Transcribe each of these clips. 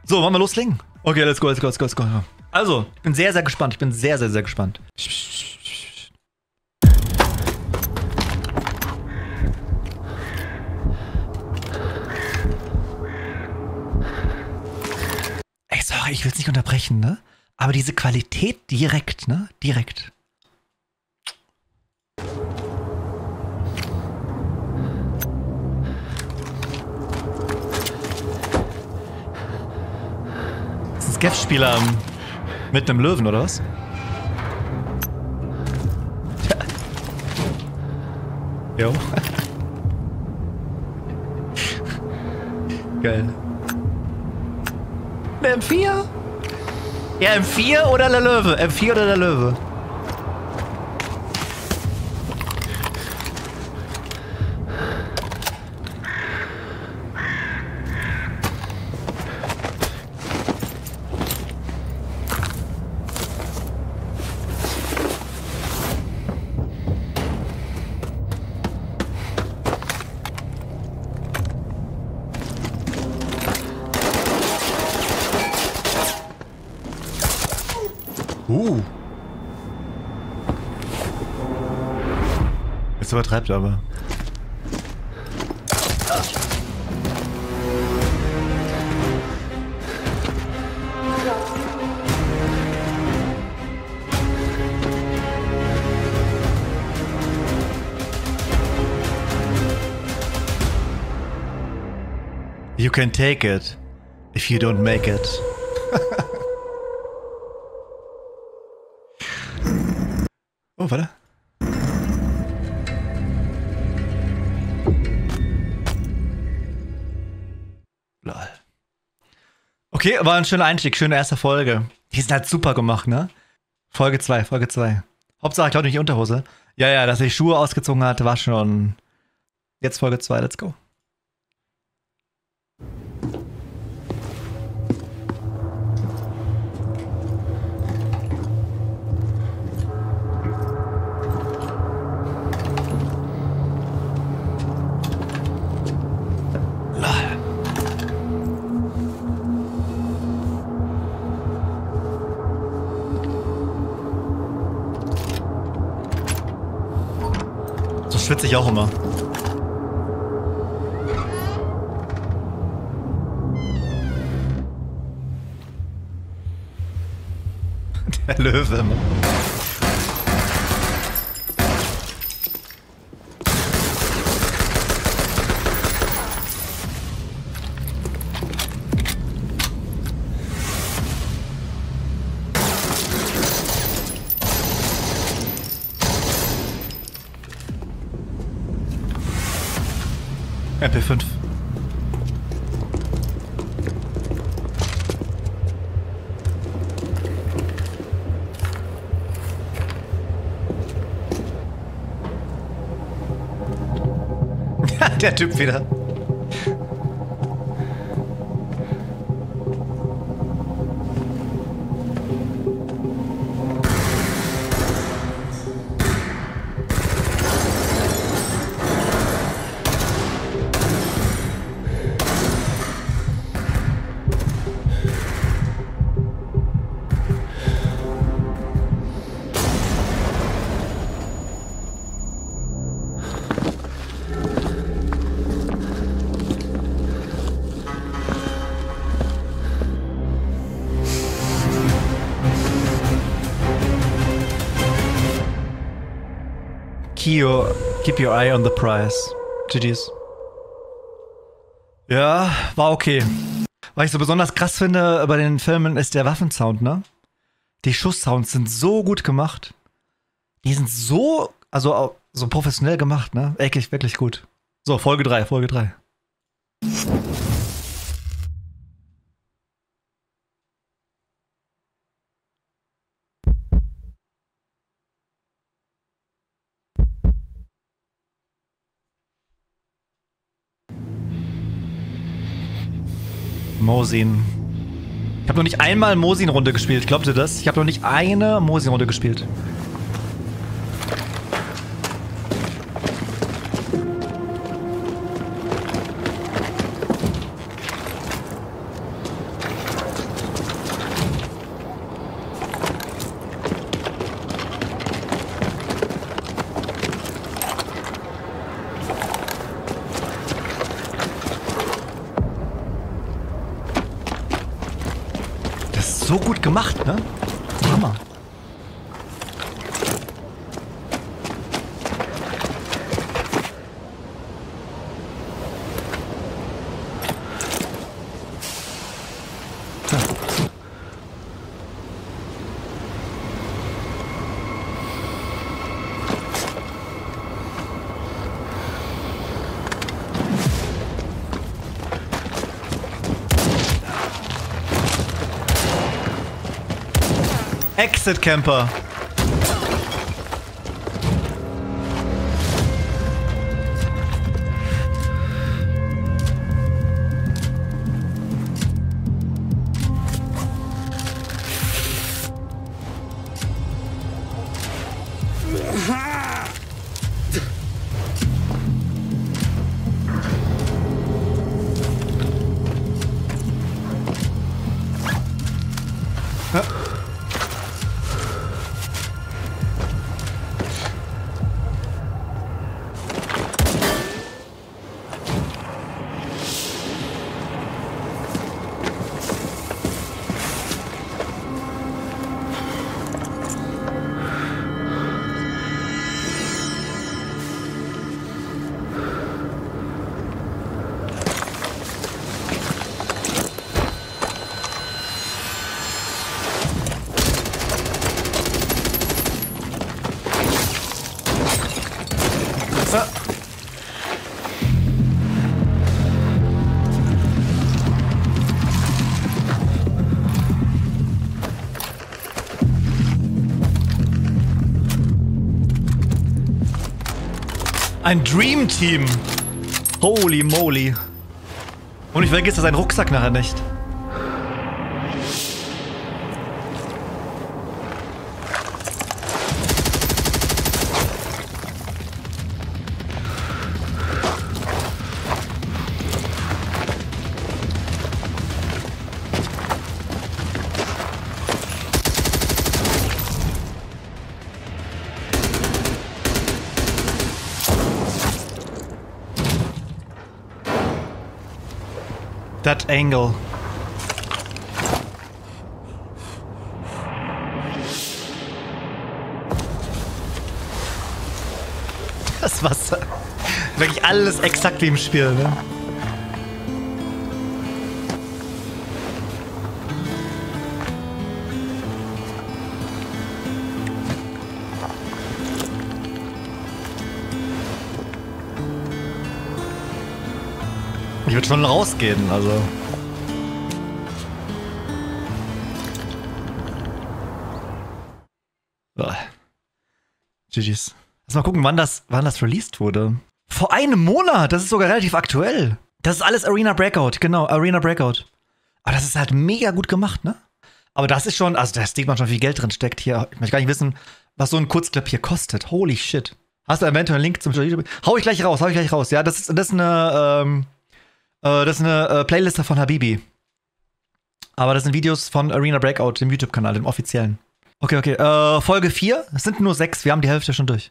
So, wollen wir loslegen? Okay, let's go, let's go, let's go, let's go. Also, ich bin sehr, sehr gespannt. Ich bin sehr, sehr, sehr gespannt. Ey, sorry, ich will es nicht unterbrechen, ne? Aber diese Qualität direkt, ne? Direkt. Das ist ein Skeff-Spieler mit einem Löwen, oder was? Jo. Geil. Der M4? Ja, M4 oder der Löwe? M4 oder der Löwe? Jetzt übertreibt er aber. You can take it if you don't make it. Oh, warte. Lol. Okay, war ein schöner Einstieg, schöne erste Folge. Die sind halt super gemacht, ne? Folge 2, Folge 2. Hauptsache, Claudia nicht Unterhose. Ja, ja, dass er die Schuhe ausgezogen hat, war schon. Jetzt Folge 2, let's go. So schwitze ich auch immer. Der Löwe immer. MP5. Der Typ wieder. Keep your eye on the prize. GG's. Ja, war okay. Was ich so besonders krass finde bei den Filmen ist der Waffensound, ne? Die Schusssounds sind so gut gemacht. Die sind so, also so professionell gemacht, ne? Wirklich, wirklich gut. So, Folge 3, Folge 3. Mosin. Ich habe noch nicht einmal Mosin-Runde gespielt, glaubt ihr das? Ich habe noch nicht eine Mosin-Runde gespielt. Das ist so gut gemacht, ne? Hammer. Exit Camper. Ein Dream Team. Holy moly. Und ich vergesse seinen Rucksack nachher nicht. That angle. Das Wasser. Wirklich alles exakt wie im Spiel, ne? Ich würde schon rausgehen, also. GG's. Lass mal gucken, wann das released wurde. Vor einem Monat! Das ist sogar relativ aktuell. Das ist alles Arena Breakout, genau, Arena Breakout. Aber das ist halt mega gut gemacht, ne? Aber das ist schon, also da sieht man schon, wie viel Geld drin steckt hier. Ich möchte gar nicht wissen, was so ein Kurzclip hier kostet. Holy shit. Hast du eventuell einen Link zum YouTube? Hau ich gleich raus. Ja, das ist eine Playliste von Habibi. Aber das sind Videos von Arena Breakout, dem YouTube-Kanal, dem offiziellen. Okay. Folge 4. Es sind nur 6. Wir haben die Hälfte schon durch.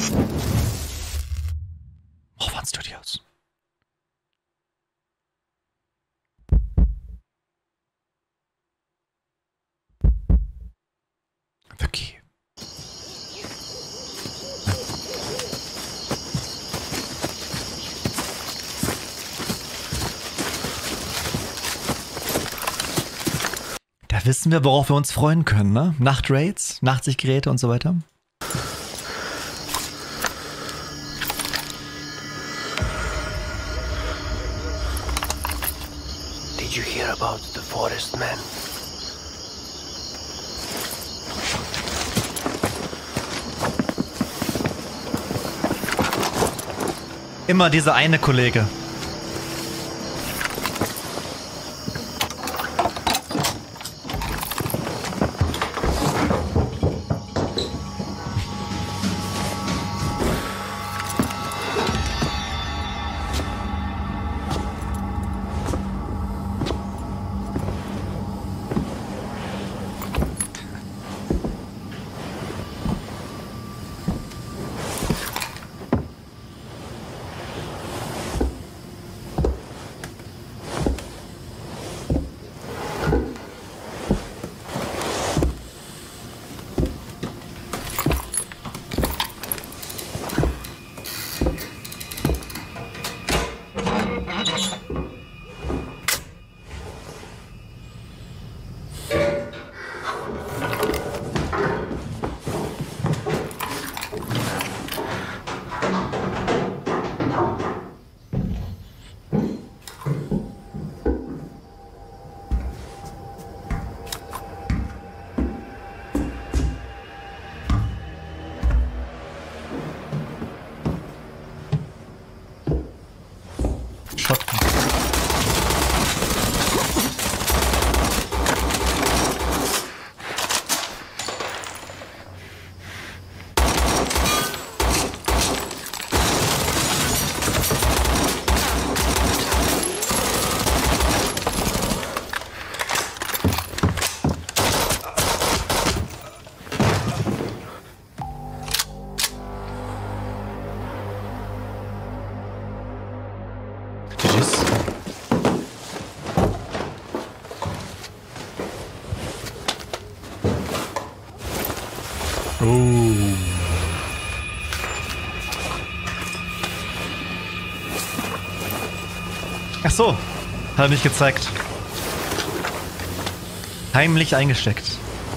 Hochwand Studios. The Key. Da wissen wir, worauf wir uns freuen können, ne? Nachtraids, Nachtsichtgeräte und so weiter. Did you hear about the forest man? Immer dieser eine Kollege. Oh. Ach so, hat er nicht gezeigt. Heimlich eingesteckt.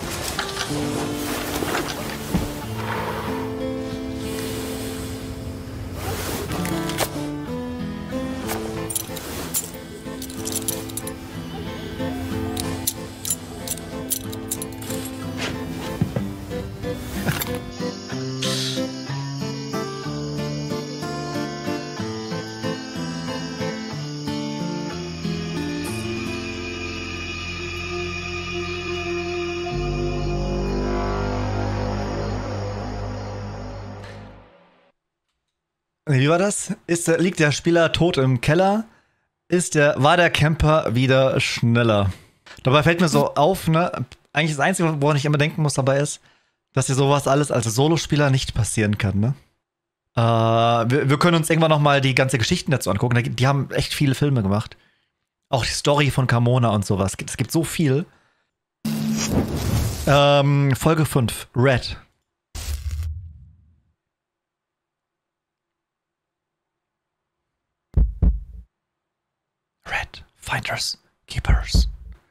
Wie war das? Liegt der Spieler tot im Keller? War der Camper wieder schneller? Dabei fällt mir so auf, ne? Eigentlich das Einzige, woran ich immer denken muss dabei ist, dass dir sowas alles als Solospieler nicht passieren kann, ne? Wir können uns irgendwann noch mal die ganze Geschichten dazu angucken. Die haben echt viele Filme gemacht. Auch die Story von Carmona und sowas. Es gibt so viel. Folge 5, Red. Red, Finders, Keepers.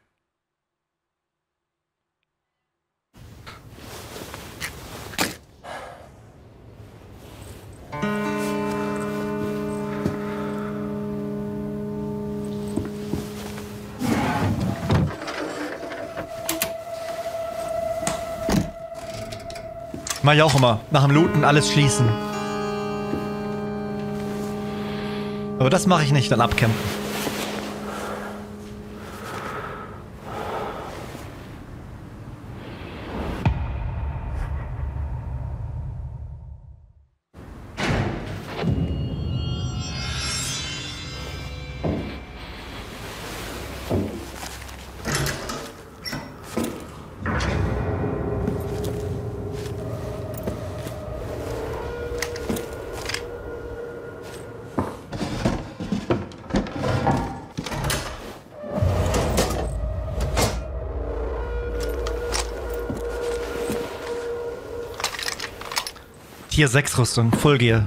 Mach ich auch immer. Nach dem Looten alles schließen. Aber das mache ich nicht, dann abcampen. Tier 6 Rüstung, Full Gear.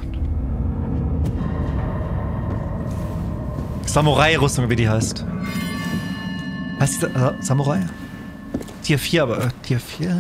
Samurai-Rüstung, wie die heißt. Heißt die Samurai? Tier 4, aber Tier 4?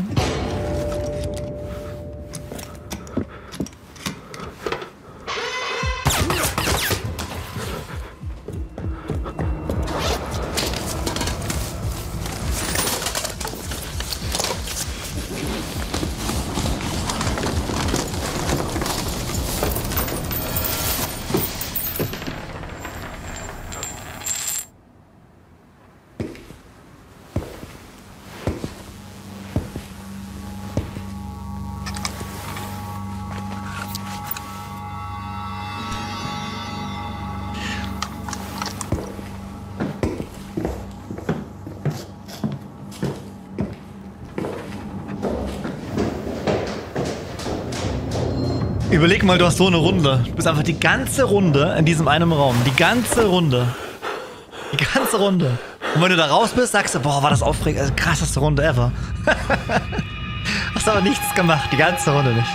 Überleg mal, du hast so eine Runde. Du bist einfach die ganze Runde in diesem einen Raum. Die ganze Runde. Die ganze Runde. Und wenn du da raus bist, sagst du, boah, war das aufregend. Also, krasseste Runde ever. Hast aber nichts gemacht. Die ganze Runde nicht.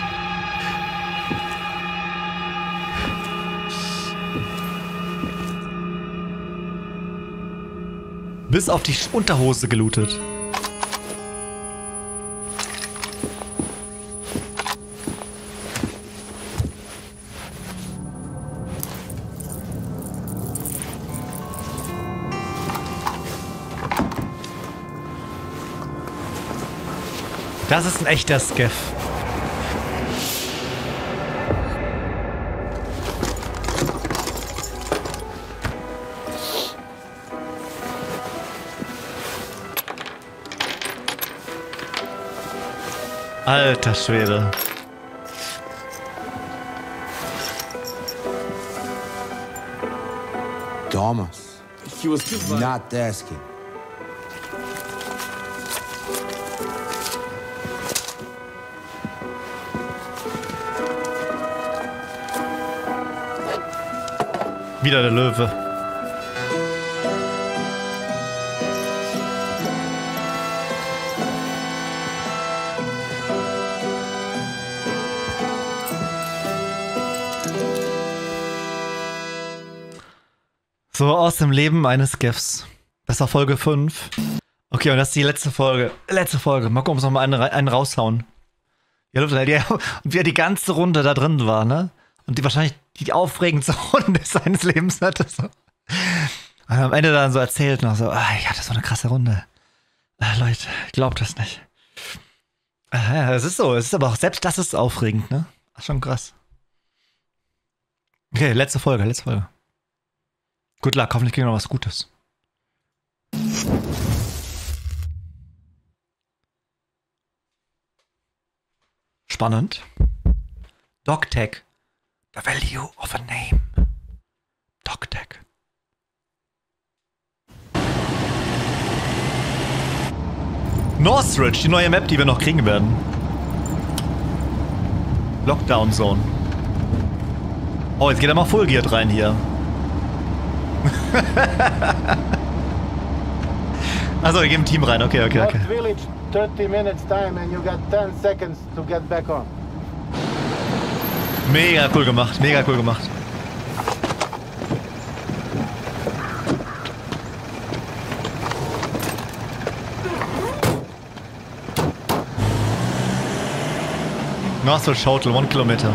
Bis auf die Unterhose gelootet. Das ist ein echter Scav. Alter Schwede. Thomas. He was too far. Not asking. Wieder der Löwe. So aus dem Leben eines GIFs. Das war Folge 5. Okay, und das ist die letzte Folge. Letzte Folge. Mal gucken, ob wir noch mal einen raushauen. Ja, und wie er die ganze Runde da drin war, ne? Und die wahrscheinlich die aufregendste Runde seines Lebens hatte. So. Und am Ende dann so erzählt noch so, ich hatte so eine krasse Runde. Leute, glaubt das nicht. Ja, es ist so. Es ist aber auch, selbst das ist aufregend, ne? Ach, schon krass. Okay, letzte Folge. Good luck, hoffentlich kriegen wir noch was Gutes. Spannend. DocTech. The value of a name. DocTech. Northridge, die neue Map, die wir noch kriegen werden. Lockdown Zone. Oh, jetzt geht er mal Full Geared rein hier. Also, wir geben Team rein. Okay. Village, 30 minutes time and you got 10 seconds to get back on. Mega cool gemacht. Northridge Hotel, 1 Kilometer.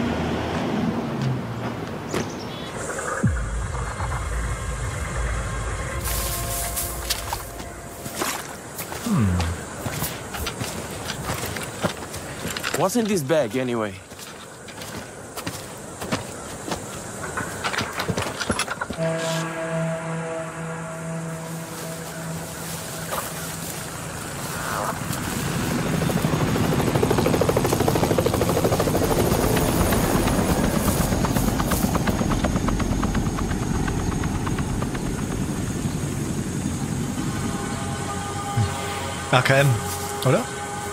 What's in this bag, anyway? AKM, oder?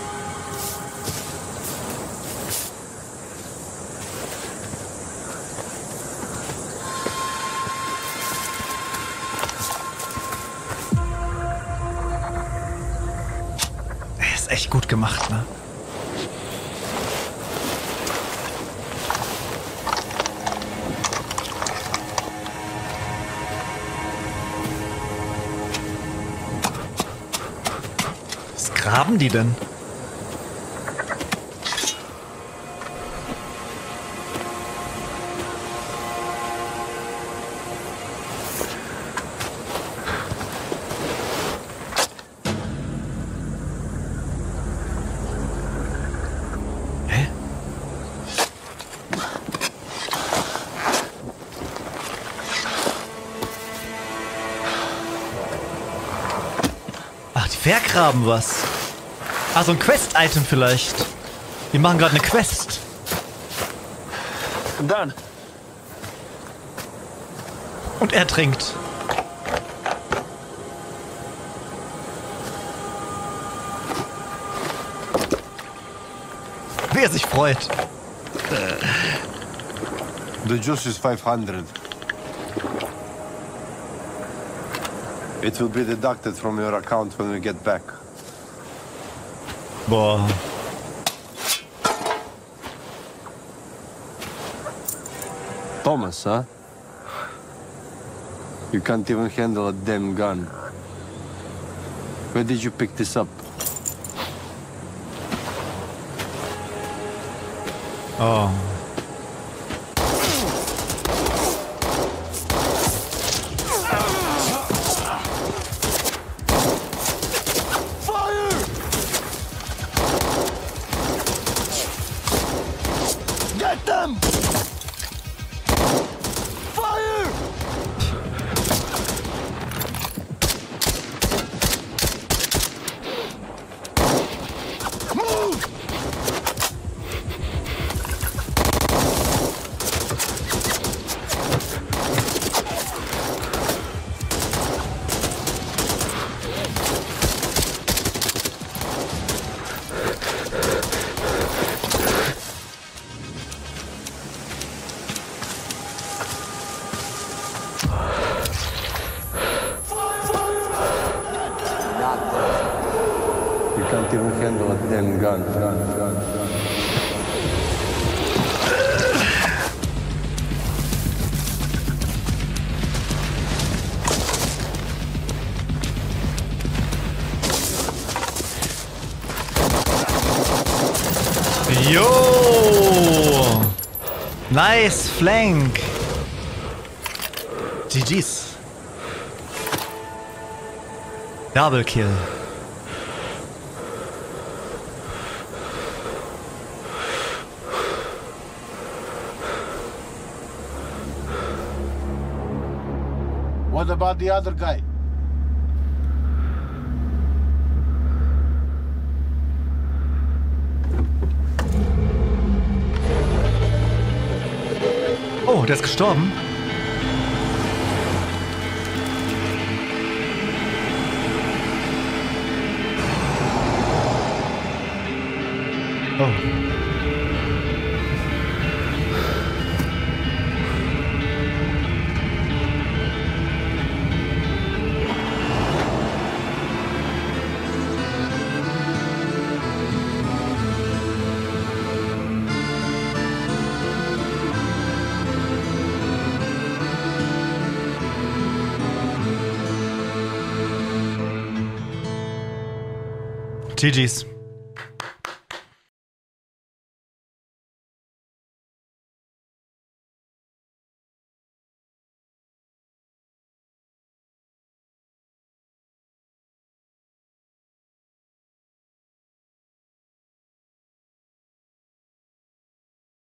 Ist echt gut gemacht, ne? Was graben die denn? Vergraben was. Ah, so ein Quest-Item vielleicht. Wir machen gerade eine Quest. Done. Und er trinkt. Wie er sich freut. The juice is 500. It will be deducted from your account when we get back. Boah. Thomas, huh? You can't even handle a damn gun. Where did you pick this up? Oh. Can't even handle a damn gun. Jo! Nice Flank! GG's. Double Kill. What about the other guy? Oh, der ist gestorben. Oh. GG's.